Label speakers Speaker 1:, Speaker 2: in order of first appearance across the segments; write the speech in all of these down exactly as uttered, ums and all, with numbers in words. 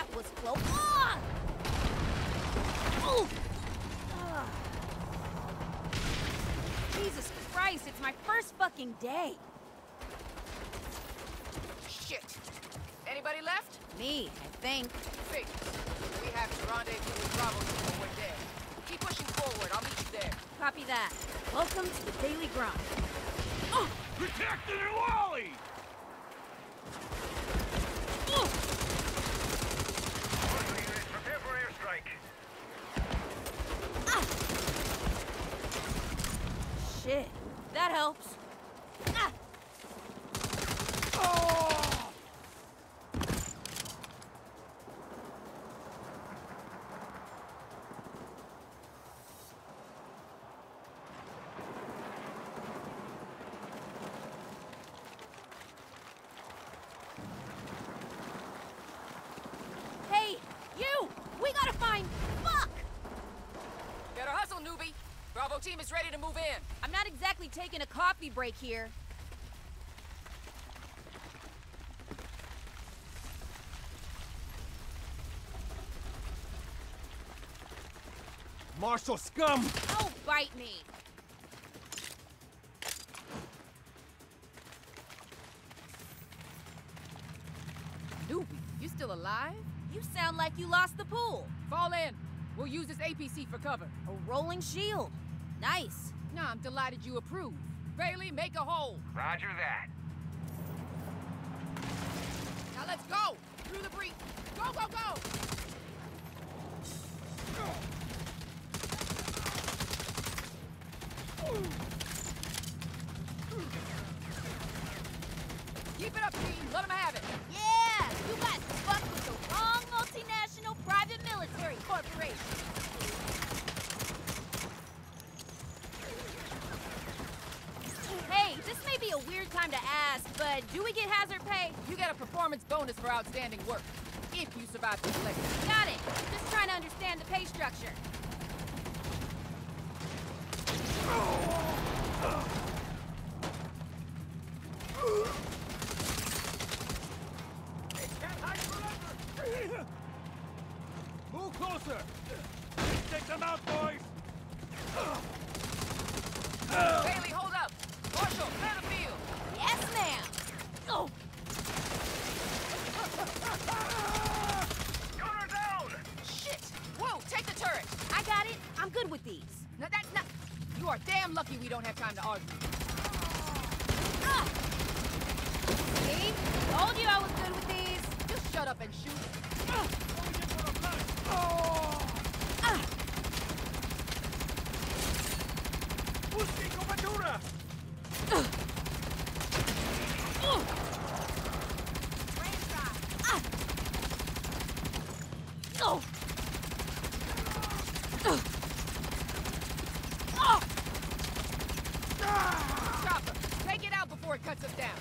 Speaker 1: That was close. Ah! Oh! Ah. Jesus Christ, it's my first fucking day.
Speaker 2: Shit. Anybody left?
Speaker 1: Me, I think.
Speaker 2: Figures. We have to rendezvous with Bravo when we're there. Keep pushing forward. I'll meet you there.
Speaker 1: Copy that. Welcome to the Daily Grind. Oh!
Speaker 3: Protect the Nuwali!
Speaker 1: Oh!
Speaker 3: Order units, prepare for airstrike.
Speaker 1: Ah! Shit. That helps. Ah!
Speaker 3: Oh!
Speaker 1: Hey, you! We gotta find... Fuck!
Speaker 2: Better hustle, newbie. Bravo team is ready to move in.
Speaker 1: I'm not exactly taking a coffee break here.
Speaker 3: Marshal scum!
Speaker 1: Don't bite me!
Speaker 2: Newbie, you still alive?
Speaker 1: You sound like you lost the pool.
Speaker 2: Fall in. We'll use this A P C for cover.
Speaker 1: A rolling shield. Nice.
Speaker 2: Nah, I'm delighted you approve. Bailey, make a hole.
Speaker 3: Roger that.
Speaker 2: Now let's go! Through the breach. Go, go, go! Keep it up, team. Let them have it.
Speaker 1: Yeah! You guys fucked with the wrong multinational private military corporation. Hey, this may be a weird time to ask, but do we get hazard pay?
Speaker 2: You get a performance bonus for outstanding work. If you survive the selection.
Speaker 1: Got it. Just trying to understand the pay structure.
Speaker 3: Move closer! Take them out, boys!
Speaker 2: Bailey, hold up! Marshal, clear the field!
Speaker 1: Yes, ma'am. Oh,
Speaker 3: Gunner down!
Speaker 2: Shit! Whoa, take the turret!
Speaker 1: I got it. I'm good with these.
Speaker 2: No, that's not... You are damn lucky we don't have time to argue.
Speaker 1: Ah! See? Told you I was good with these.
Speaker 2: Just shut up and shoot.
Speaker 1: Ah!
Speaker 3: Pusti copertura!
Speaker 1: Ah! Oh! Oh!
Speaker 2: Chopper, take it out before it cuts us down.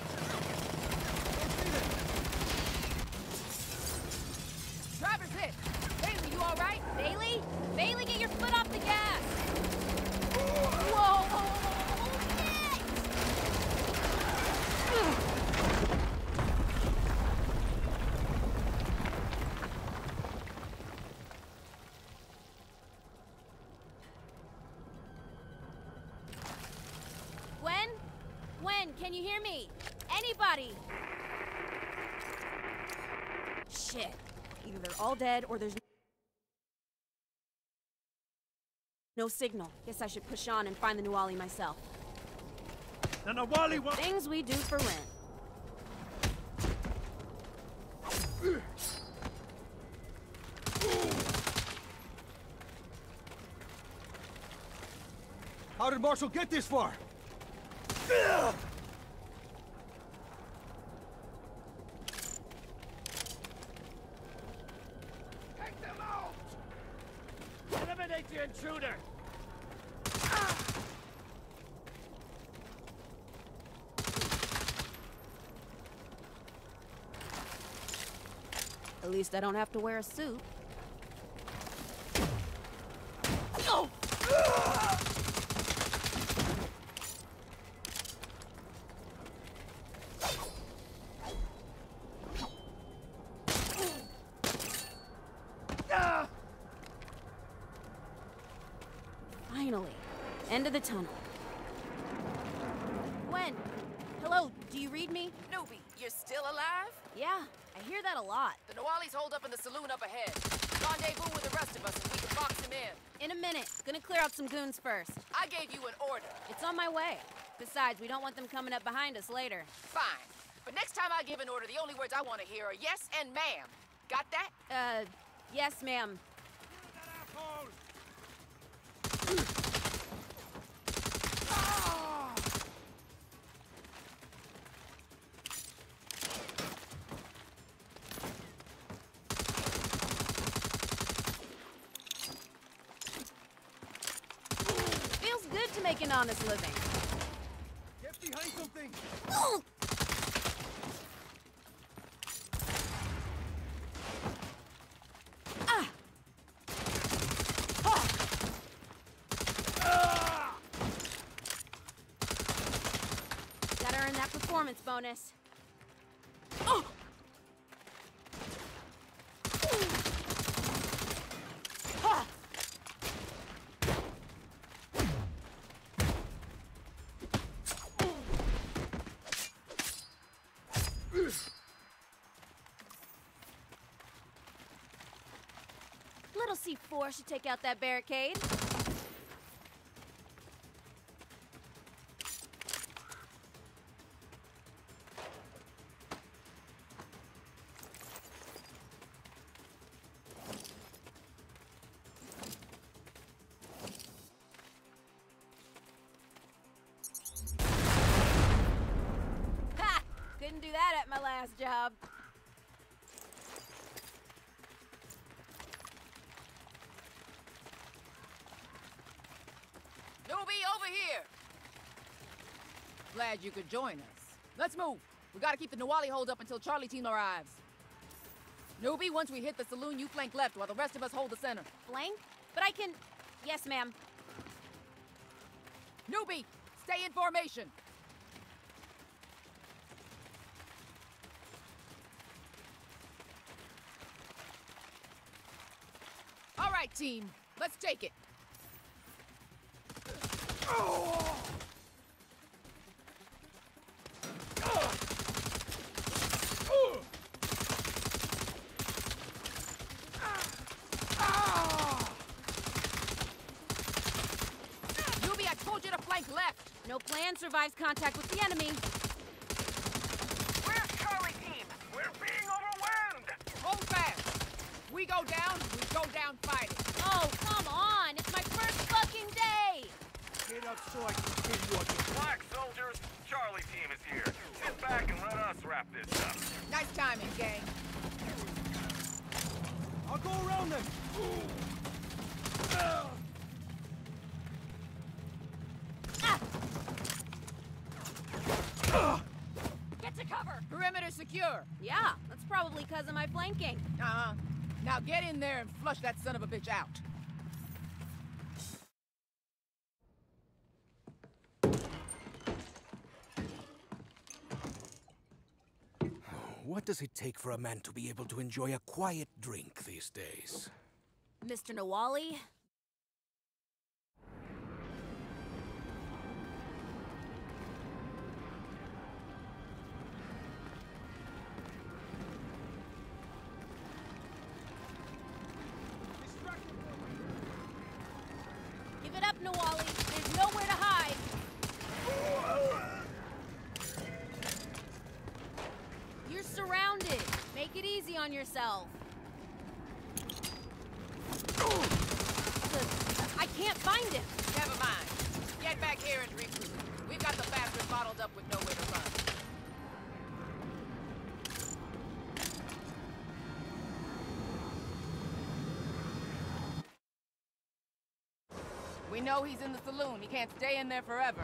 Speaker 2: Driver's hit. Bailey, you all right?
Speaker 1: Bailey? Bailey, get your foot off the gas! Whoa! Shit! Gwen? Gwen, can you hear me? Anybody? Shit. Either they're all dead or there's no signal. Guess I should push on and find the Nuwali myself.
Speaker 3: The Nuwali wa-
Speaker 1: Things we do for rent.
Speaker 3: How did Marshall get this far? Take them out! Eliminate the intruder!
Speaker 1: At least I don't have to wear a suit. Oh! end of the tunnel. Gwen, hello, do you read me?
Speaker 2: Newbie, you're still alive?
Speaker 1: Yeah, I hear that a lot.
Speaker 2: The Nawali's holed up in the saloon up ahead. Rendezvous with the rest of us and we can box him in.
Speaker 1: In a minute. Gonna clear out some goons first.
Speaker 2: I gave you an order.
Speaker 1: It's on my way. Besides, we don't want them coming up behind us later.
Speaker 2: Fine. But next time I give an order, the only words I want to hear are yes and ma'am. Got that?
Speaker 1: Uh, yes, ma'am. Feels good to make an honest living.
Speaker 3: Get behind something!
Speaker 1: Oh! Ah! Ah!
Speaker 3: Ah!
Speaker 1: Gotta earn that performance bonus. Oh! Ah! Little C four should take out that barricade. Ha! Couldn't do that at my last job.
Speaker 2: Newbie, over here! Glad you could join us. Let's move. We gotta keep the Nawali holed up until Charlie team arrives. Newbie, once we hit the saloon, you flank left while the rest of us hold the center.
Speaker 1: Flank? But I can... Yes, ma'am.
Speaker 2: Newbie, stay in formation. All right, team. Let's take it. Newbie, I told you to flank left.
Speaker 1: No plan survives contact with the enemy.
Speaker 3: Where's Charlie team? We're being overwhelmed!
Speaker 2: Hold fast. We go down, we go down fighting.
Speaker 1: Oh, come on! It's my first fucking day!
Speaker 3: Get up so I can kill you again.
Speaker 4: Black soldiers, Charlie team is here. Sit back and let us wrap this up.
Speaker 2: Nice timing, gang.
Speaker 3: I'll go around them! Ah!
Speaker 1: Ah! Get to cover!
Speaker 2: Perimeter secure.
Speaker 1: Yeah, that's probably because of my flanking.
Speaker 2: Uh-huh. Now get in there and flush that son of a bitch out.
Speaker 5: What does it take for a man to be able to enjoy a quiet drink these days?
Speaker 1: Mister Nawali? Give it up, Nawali. There's nowhere to hide. You're surrounded. Make it easy on yourself. I can't find him.
Speaker 2: Never mind. Get back here and regroup. We've got the bastard bottled up with nowhere to run. We know he's in the saloon. He can't stay in there forever.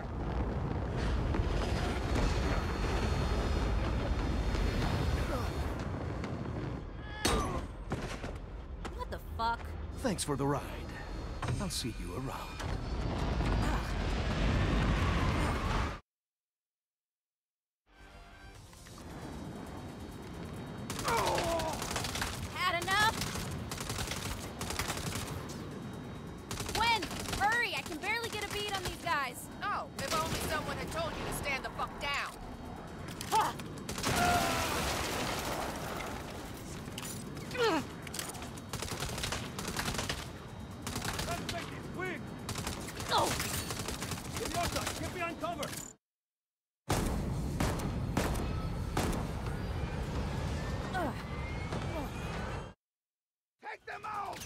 Speaker 1: What the fuck?
Speaker 5: Thanks for the ride. I'll see you around.
Speaker 1: Had enough? Gwen, hurry! I can barely get a bead on these guys.
Speaker 3: him out!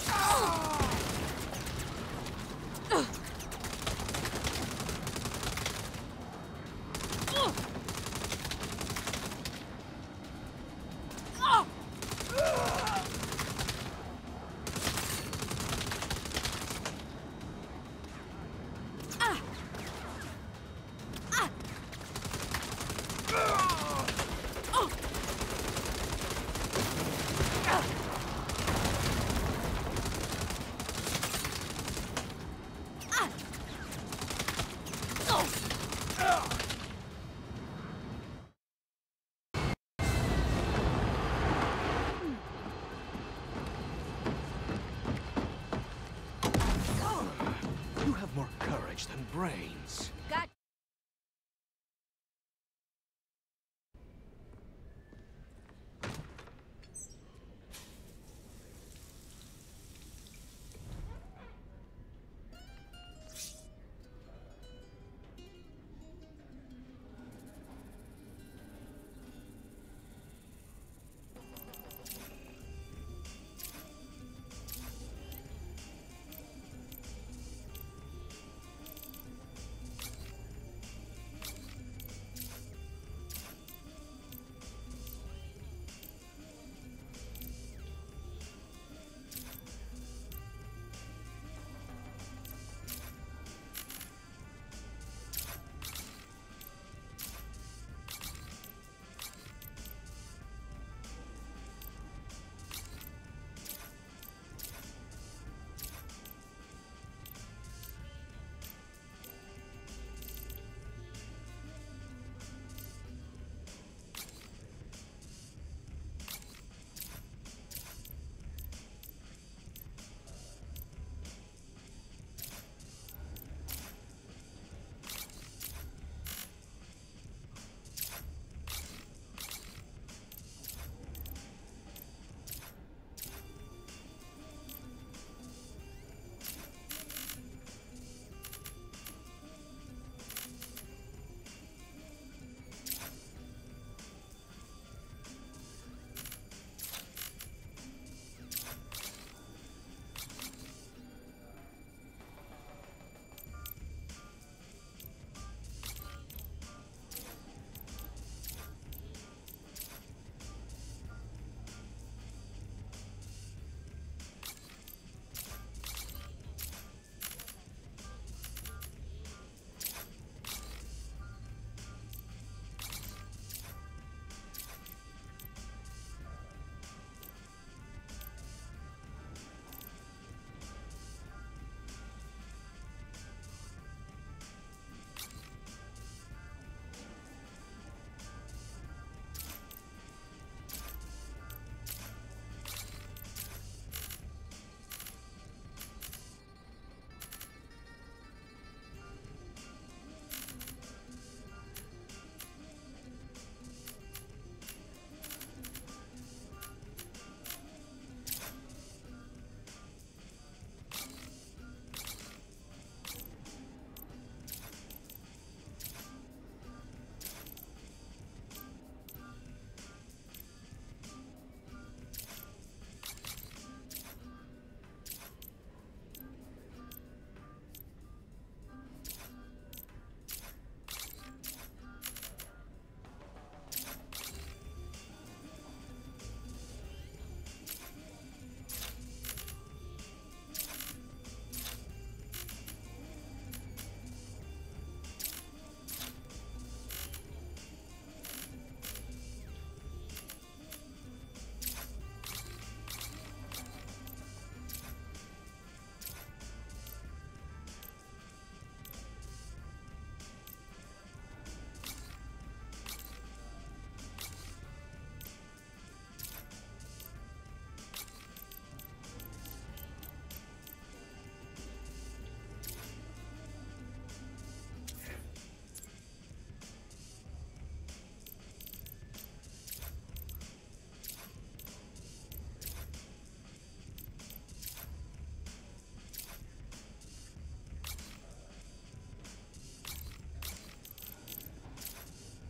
Speaker 5: You have more courage than brains.
Speaker 1: Got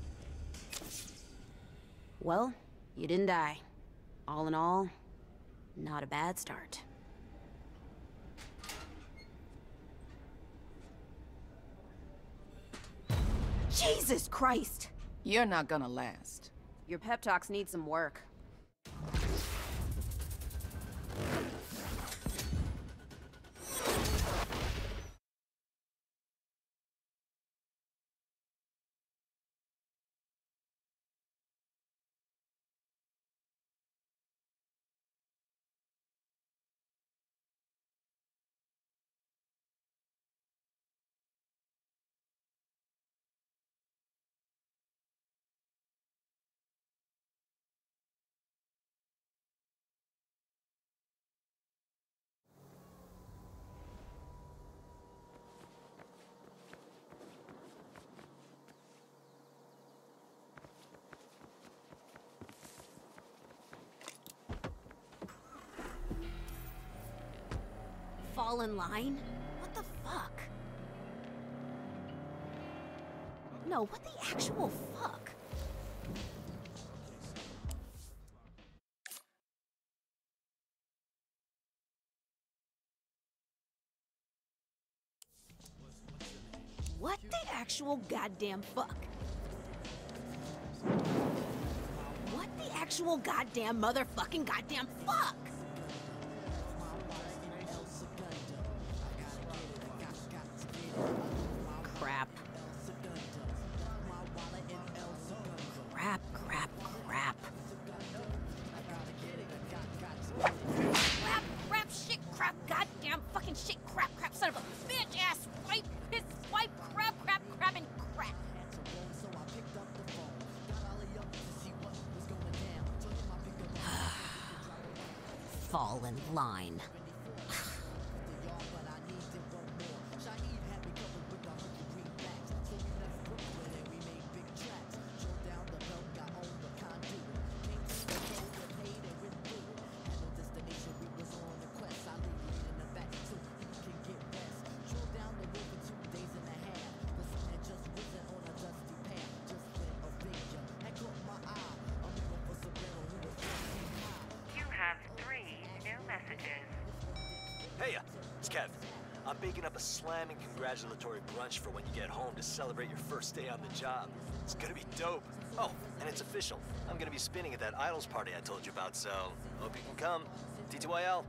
Speaker 6: Well, you didn't die. All in all,
Speaker 1: Not a bad start. Jesus Christ!
Speaker 2: You're not gonna last.
Speaker 1: Your pep talks need some work. Fall in line? What the fuck? No, what the actual fuck? What the actual goddamn fuck? What the actual goddamn motherfucking goddamn fuck? Crap. Crap, crap, crap. Crap, crap, shit, crap, goddamn fucking shit, crap, crap, son of a bitch ass, wipe, piss, wipe, crap, crap, crap, and crap. Fall in line.
Speaker 6: Hey, uh, it's Kev. I'm baking up a slamming congratulatory brunch for when you get home to celebrate your first day on the job. It's gonna be dope. Oh, and it's official. I'm gonna be spinning at that Idols party I told you about, so hope you can come. T T Y L.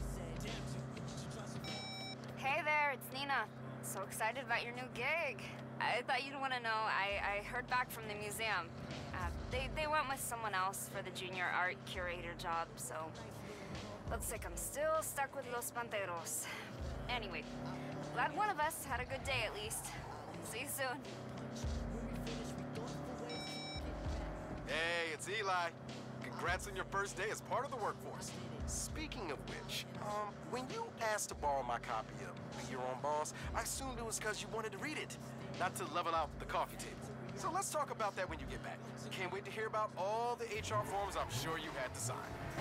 Speaker 7: Hey there, it's Nina. So excited about your new gig. I thought you'd want to know. I, I heard back from the museum. Uh, they, they went with someone else for the junior art curator job, so looks like I'm still stuck with Los Panteros. Anyway, glad one of us had a good day at least. See you soon.
Speaker 8: Hey, it's Eli. Congrats on your first day as part of the workforce. Speaking of which, um, when you asked to borrow my copy of Be Your Own Boss, I assumed it was because you wanted to read it, not to level out the coffee table. So let's talk about that when you get back. Can't wait to hear about all the H R forms I'm sure you had to sign.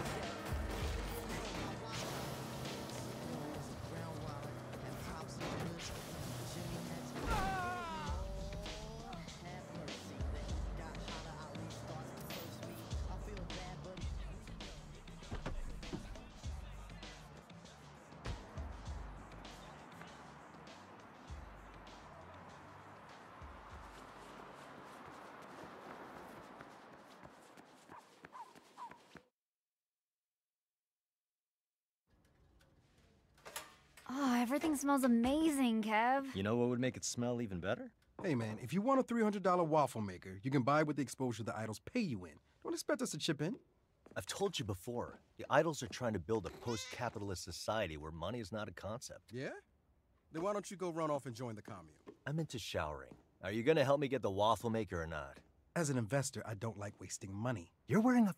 Speaker 7: Oh, everything smells amazing, Kev.
Speaker 6: You know what would make it smell even better?
Speaker 8: Hey man, if you want a three hundred dollar waffle maker, you can buy with the exposure the Idols pay you in. Don't expect us to chip in.
Speaker 6: I've told you before, the Idols are trying to build a post-capitalist society where money is not a concept.
Speaker 8: Yeah? Then why don't you go run off and join the commune?
Speaker 6: I'm into showering. Are you gonna help me get the waffle maker or not?
Speaker 8: As an investor, I don't like wasting money.
Speaker 6: You're wearing a...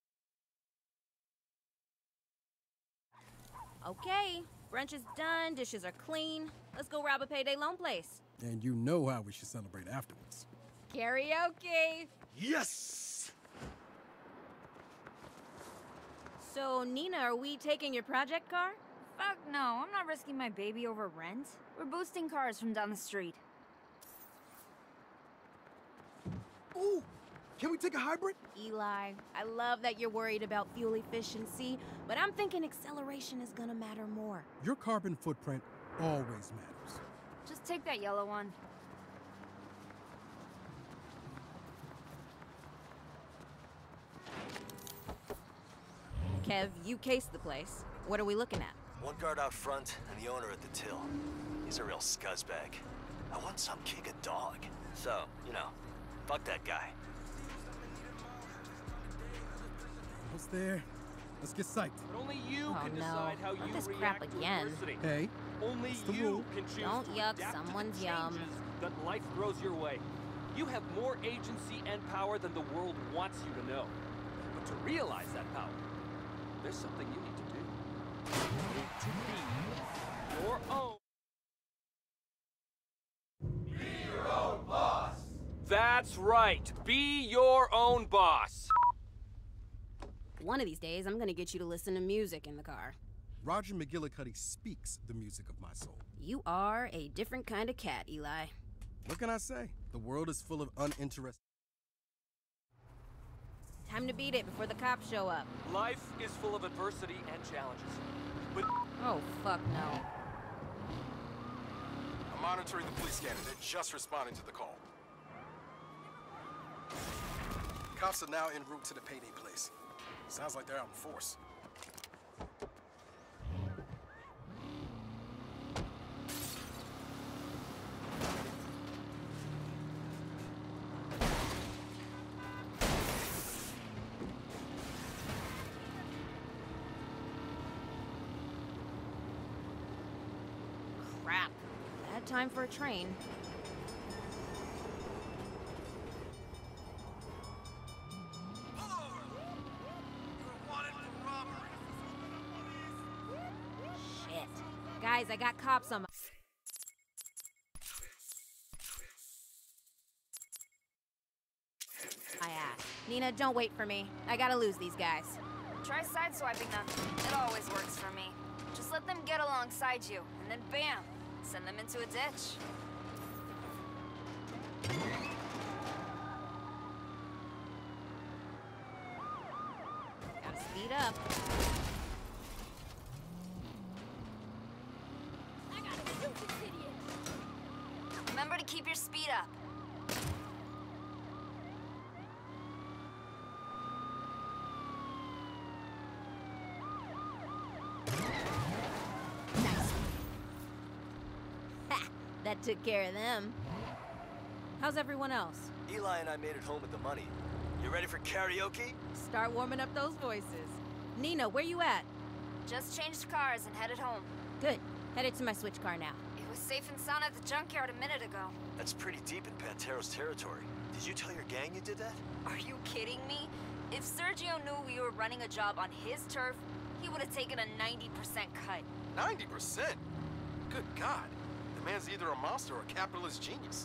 Speaker 1: Okay, brunch is done, dishes are clean. Let's go rob a payday loan place.
Speaker 9: And you know how we should celebrate afterwards.
Speaker 1: Karaoke!
Speaker 8: Yes!
Speaker 1: So, Nina, are we taking your project car?
Speaker 7: Fuck no, I'm not risking my baby over rent. We're boosting cars from down the street.
Speaker 8: Ooh!
Speaker 9: Can we take a hybrid?
Speaker 1: Eli, I love that you're worried about fuel efficiency, but I'm thinking acceleration is gonna matter more.
Speaker 9: Your carbon footprint always matters.
Speaker 7: Just take that yellow one.
Speaker 1: Kev, you cased the place. What are we looking at?
Speaker 6: One guard out front and the owner at the till. He's a real scuzzbag. I want some kick a dog. So, you know, fuck that guy.
Speaker 9: Almost there. Let's get psyched.
Speaker 3: But only you
Speaker 1: Oh,
Speaker 3: can
Speaker 1: no.
Speaker 3: decide how
Speaker 1: Not
Speaker 3: you
Speaker 1: this
Speaker 3: react
Speaker 1: crap
Speaker 3: to
Speaker 1: again.
Speaker 3: adversity.
Speaker 9: Hey,
Speaker 3: Only
Speaker 9: that's the
Speaker 3: you
Speaker 9: rule.
Speaker 3: can choose
Speaker 1: Don't
Speaker 3: to
Speaker 1: yuck
Speaker 3: adapt to the
Speaker 1: someone's yum.
Speaker 3: changes that life throws your way. You have more agency and power than the world wants you to know. But to realize that power, there's something you need to do. You need to be your own. Be your own boss. That's right. Be your own boss.
Speaker 1: One of these days, I'm gonna get you to listen to music in the car.
Speaker 9: Roger McGillicuddy speaks the music of my soul.
Speaker 1: You are a different kind of cat, Eli.
Speaker 9: What can I say? The world is full of uninteresting...
Speaker 1: Time to beat it before the cops show up.
Speaker 3: Life is full of adversity and challenges. But
Speaker 1: Oh, fuck no.
Speaker 8: I'm monitoring the police scanner. They're just responding to the call. Cops are now en route to the payday place. Sounds like they're out in force.
Speaker 1: Crap. Bad time for a train. Shit. Guys, I got cops on my... I asked. Nina, don't wait for me. I gotta lose these guys.
Speaker 7: Try sideswiping them. It always works for me. Just let them get alongside you, and then bam! Send them into a ditch.
Speaker 1: Gotta speed up.
Speaker 7: I gotta shoot this idiot! Remember to keep your speed up.
Speaker 1: Nice. Ha! That took care of them. How's everyone else?
Speaker 6: Eli and I made it home with the money. You ready for karaoke?
Speaker 1: Start warming up those voices. Nina, where you at?
Speaker 7: Just changed cars and headed home.
Speaker 1: Good. Headed to my switch car now.
Speaker 7: It was safe and sound at the junkyard a minute ago.
Speaker 6: That's pretty deep in Pantero's territory. Did you tell your gang you did that?
Speaker 7: Are you kidding me? If Sergio knew we were running a job on his turf, he would have taken a ninety percent cut.
Speaker 8: ninety percent? Good God. The man's either a monster or a capitalist genius.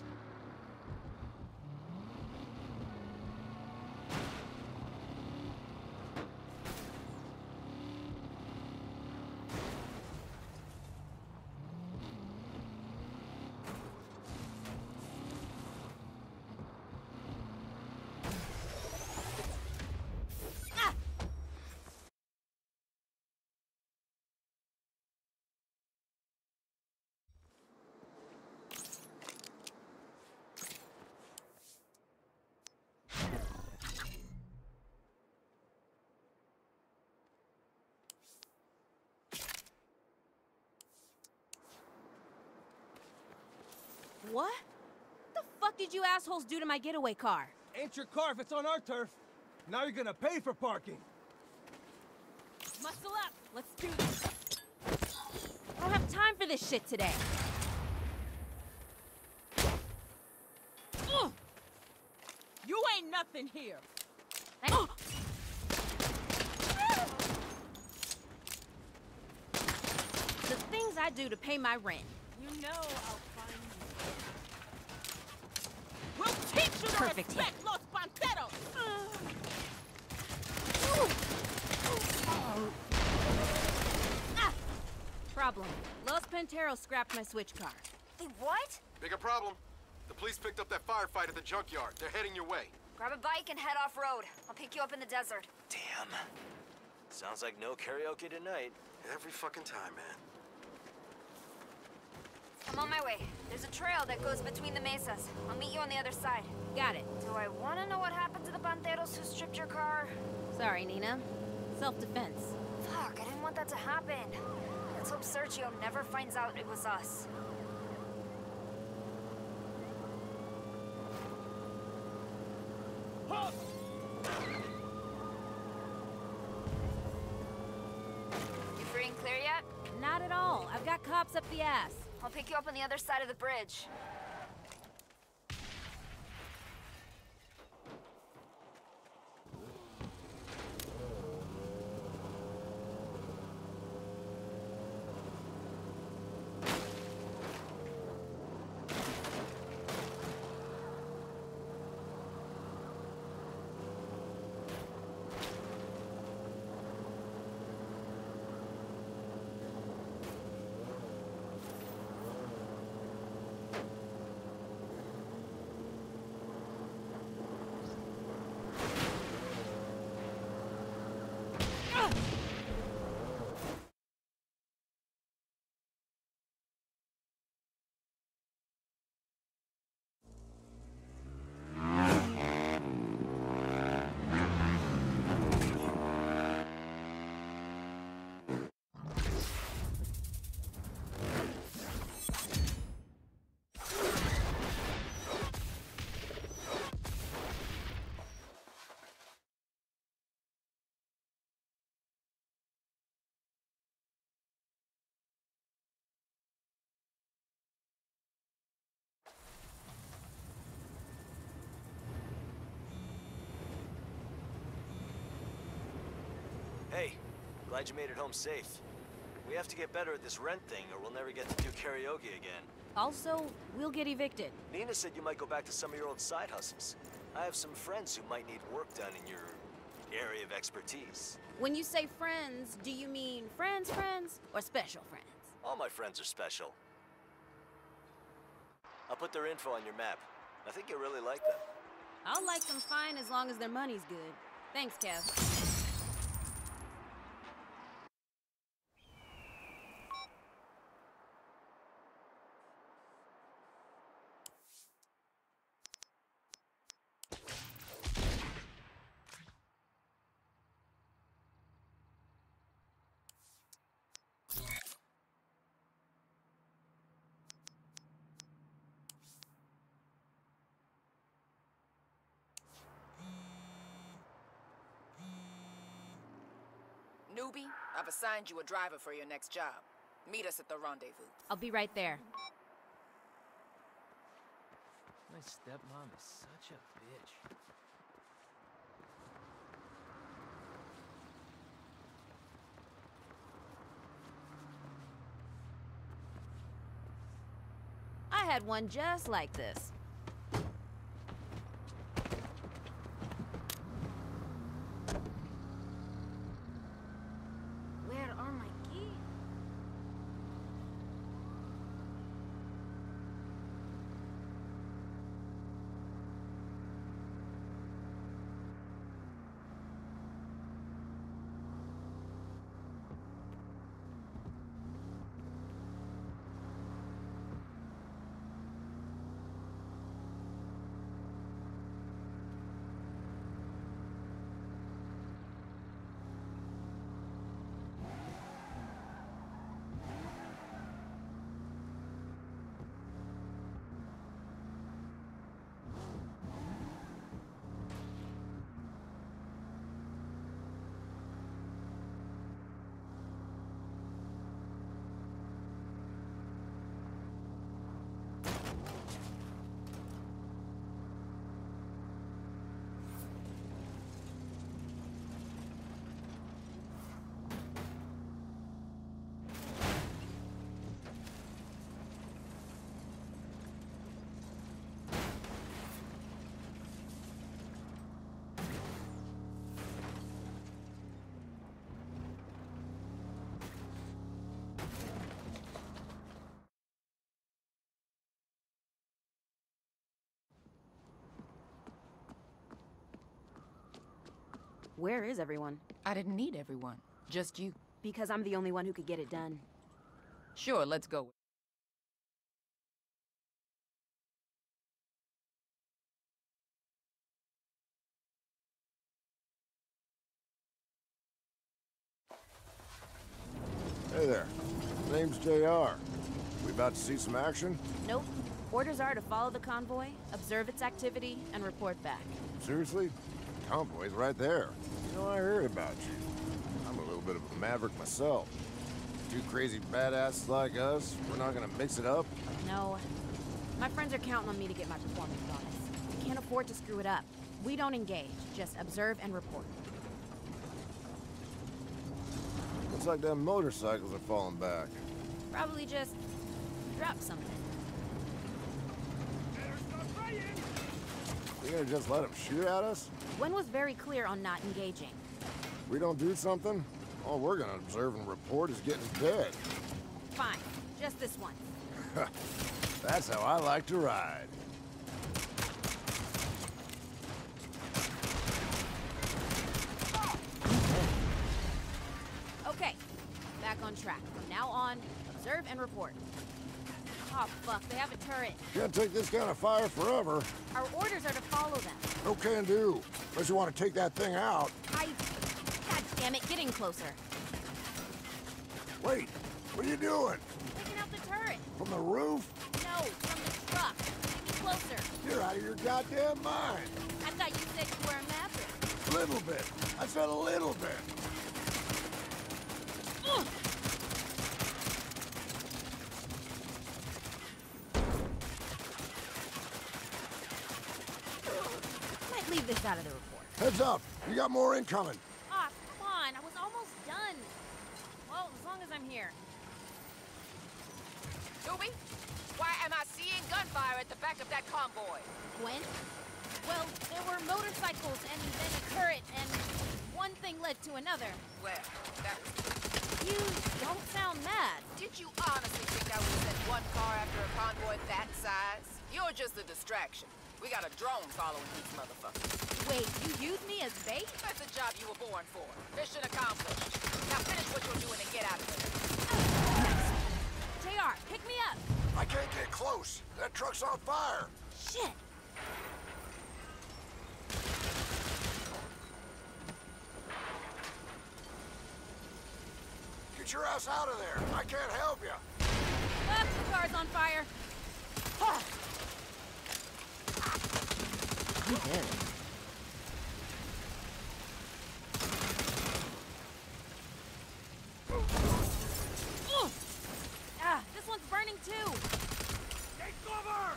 Speaker 1: What? The fuck did you assholes do to my getaway car?
Speaker 3: ain't your car if it's on our turf. Now you're gonna pay for parking.
Speaker 1: Muscle up. Let's do this. I don't have time for this shit today. Ugh.
Speaker 2: You ain't nothing here.
Speaker 1: Ugh. The things I do to pay my rent.
Speaker 2: You know I'll find you. We'll teach you to
Speaker 1: Perfect hit.
Speaker 2: respect Los Panteros!
Speaker 1: Ah! Problem. Los Panteros scrapped my switch car.
Speaker 7: They what?
Speaker 8: Bigger problem. The police picked up that firefight at the junkyard. They're heading your way.
Speaker 7: Grab a bike and head off-road. I'll pick you up in the desert.
Speaker 6: Damn. Sounds like no karaoke tonight.
Speaker 8: Every fucking time, man.
Speaker 7: I'm on my way. There's a trail that goes between the mesas. I'll meet you on the other side.
Speaker 1: Got it.
Speaker 7: Do I want to know what happened to the banderos who stripped your car?
Speaker 1: Sorry, Nina. Self-defense.
Speaker 7: Fuck, I didn't want that to happen. Let's hope Sergio never finds out it was us. You free and clear yet?
Speaker 1: Not at all. I've got cops up the ass.
Speaker 7: I'll pick you up on the other side of the bridge.
Speaker 6: Hey, glad you made it home safe. We have to get better at this rent thing or we'll never get to do karaoke again.
Speaker 1: Also, we'll get evicted.
Speaker 6: Nina said you might go back to some of your old side hustles. I have some friends who might need work done in your area of expertise.
Speaker 1: When you say friends, do you mean friends friends or special friends?
Speaker 6: All my friends are special. I'll put their info on your map. I think you'll really like them.
Speaker 1: I'll like them fine as long as their money's good. Thanks, Kev.
Speaker 2: Newbie, I've assigned you a driver for your next job. Meet us at the rendezvous.
Speaker 1: I'll be right there.
Speaker 3: My stepmom is such a bitch.
Speaker 1: I had one just like this. Where are my keys?
Speaker 10: Where is everyone?
Speaker 2: I didn't need everyone. Just you.
Speaker 10: Because I'm the only one who could get it done.
Speaker 2: Sure, let's go.
Speaker 11: Hey there. Name's J R. We about to see some action?
Speaker 10: Nope. Orders are to follow the convoy, observe its activity, and report back.
Speaker 11: Seriously? Convoy's right there. You know, I heard about you. I'm a little bit of a maverick myself. Two crazy badasses like us, we're not gonna mix it up?
Speaker 10: No. My friends are counting on me to get my performance bonus. I can't afford to screw it up. We don't engage, just observe and report.
Speaker 11: Looks like them motorcycles are falling back.
Speaker 10: Probably just drop something.
Speaker 11: You gonna just let them shoot at us?
Speaker 10: Gwen was very clear on not engaging.
Speaker 11: We don't do something? All we're gonna observe and report is getting dead.
Speaker 10: Fine. Just this one.
Speaker 11: That's how I like to ride.
Speaker 10: Okay. Back on track. From now on, observe and report. Oh, fuck. They have a turret.
Speaker 11: Can't take this kind of fire forever.
Speaker 10: Our orders are to follow them.
Speaker 11: No can do. Unless you want to take that thing out.
Speaker 10: I... God damn it, getting closer.
Speaker 11: Wait, what are you doing?
Speaker 10: Taking out the turret.
Speaker 11: From the roof?
Speaker 10: No, from the truck. Get me closer.
Speaker 11: You're out of your goddamn mind.
Speaker 10: I thought you said you were a maverick.
Speaker 11: A little bit. I said a little bit.
Speaker 10: Ugh. Might leave this out of the report.
Speaker 11: Heads up, you got more incoming.
Speaker 10: Ah, come on, I was almost done. Well, as long as I'm here.
Speaker 2: Doobie, why am I seeing gunfire at the back of that convoy?
Speaker 10: Gwen? Well, there were motorcycles and then a turret, and one thing led to another.
Speaker 2: Well, that was...
Speaker 10: You don't sound mad.
Speaker 2: Did you honestly think I would send one car after a convoy that size? You're just a distraction. We got a drone following these motherfuckers.
Speaker 10: Wait, you used me as bait?
Speaker 2: That's the job you were born for. Mission accomplished. Now finish what you're doing and get out of here.
Speaker 10: J R, pick me up.
Speaker 11: I can't get close. That truck's on fire.
Speaker 10: Shit.
Speaker 11: Get your ass out of there. I can't help you.
Speaker 10: Ah, the car's on fire. Ah.
Speaker 2: You did.
Speaker 10: Ah, this one's burning too.
Speaker 4: Take cover!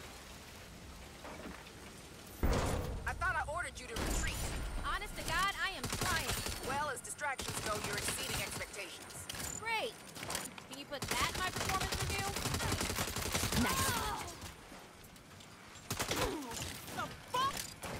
Speaker 2: I thought I ordered you to retreat.
Speaker 10: Honest to God, I am trying.
Speaker 2: Well, as distractions go, you're exceeding expectations.
Speaker 10: Great. Can you put that in my performance review? Nice.
Speaker 2: The fuck?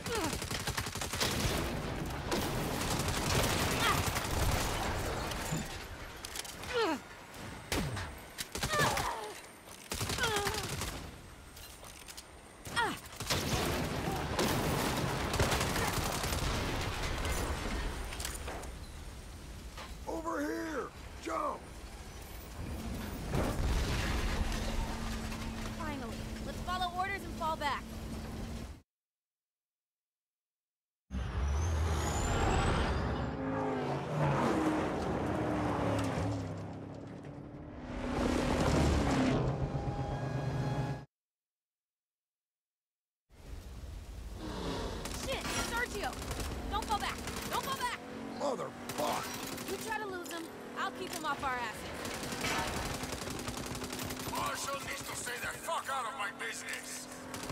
Speaker 11: Over here. Jump.
Speaker 10: Finally. Let's follow orders and fall back. Shit, Sergio! Don't fall back! Don't fall back!
Speaker 11: Motherfuck.
Speaker 10: You try to lose him, I'll keep him off our asses.
Speaker 8: Marshal needs to stay the fuck out of my business.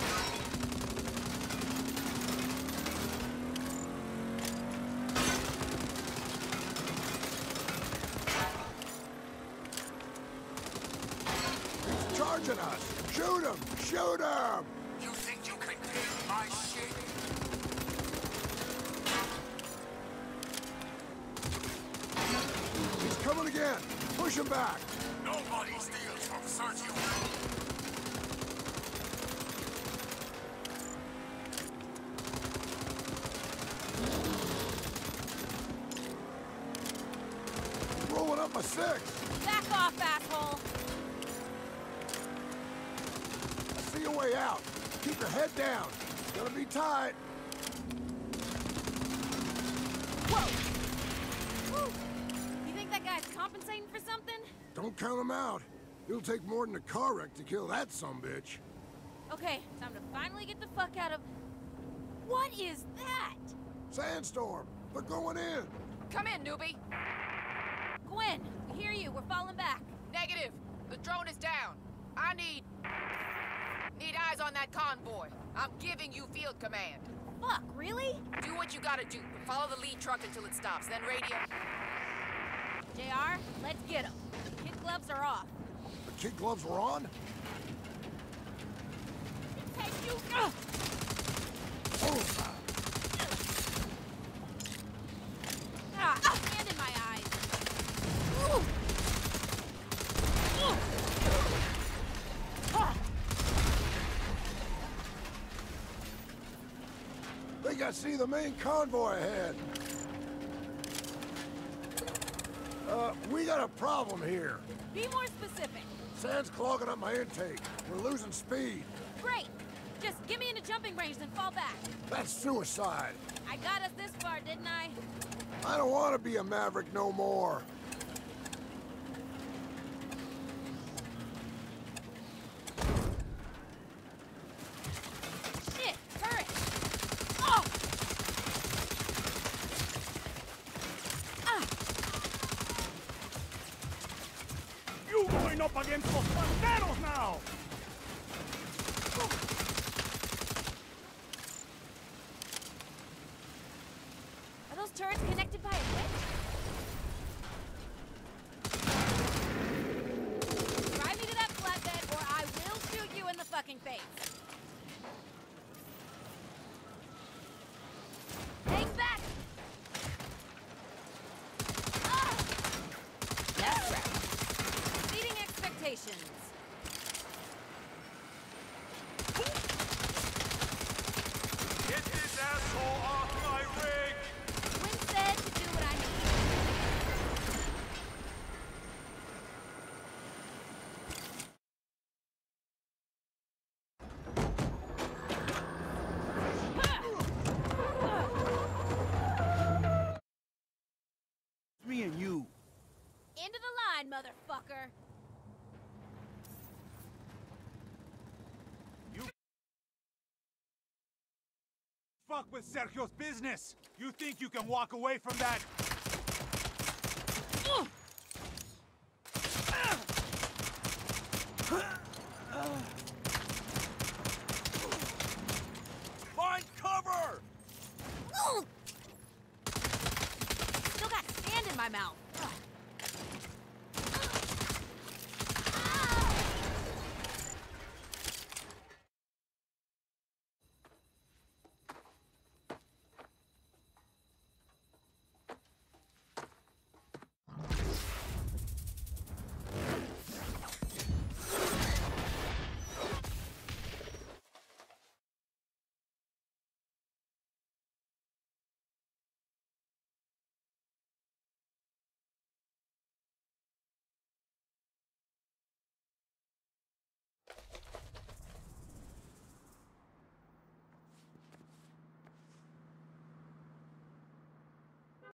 Speaker 11: He's charging us. Shoot him. Shoot him.
Speaker 8: You think you can take my shit?
Speaker 11: He's coming again. Push him back.
Speaker 8: Nobody steals from Sergio.
Speaker 11: out my six.
Speaker 1: Back off, asshole!
Speaker 11: I see a way out. Keep your head down. It's gonna be tight.
Speaker 10: Whoa! Woo. You think that guy's compensating for something?
Speaker 11: Don't count him out. It'll take more than a car wreck to kill that sumbitch.
Speaker 1: Okay, time to finally get the fuck out of... What is that?
Speaker 11: Sandstorm. They're going in.
Speaker 2: Come in, newbie.
Speaker 1: Gwen, we hear you. We're falling back.
Speaker 2: Negative. The drone is down. I need... Need eyes on that convoy. I'm giving you field command.
Speaker 1: Fuck, really?
Speaker 2: Do what you gotta do. Follow the lead truck until it stops, then radio.
Speaker 1: J R, let's get him. Kid gloves are off.
Speaker 11: The kid gloves were on?
Speaker 1: Take you... Ugh.
Speaker 11: Oh.
Speaker 1: Ah, sand in my eyes. Ooh. Ooh. Ah.
Speaker 11: Think I see the main convoy ahead. Uh, we got a problem here.
Speaker 1: Be more specific.
Speaker 11: Sand's clogging up my intake. We're losing speed.
Speaker 1: Great. Just get me into jumping range and fall back.
Speaker 11: That's suicide.
Speaker 1: I got us this far, didn't I?
Speaker 11: I don't want to be a maverick no more.
Speaker 1: Shit, turret. Oh! Ah!
Speaker 12: You going up against los panteros now!
Speaker 1: Are those turrets connected by a switch? Drive me to that flatbed or I will shoot you in the fucking face. Hang back! Ah! That's right. Exceeding expectations.
Speaker 4: Get this asshole off my rig!
Speaker 1: Win said to do what I need.
Speaker 12: Me and you.
Speaker 1: Into the line, motherfucker.
Speaker 12: You fuck with Sergio's business. You think you can walk away from that?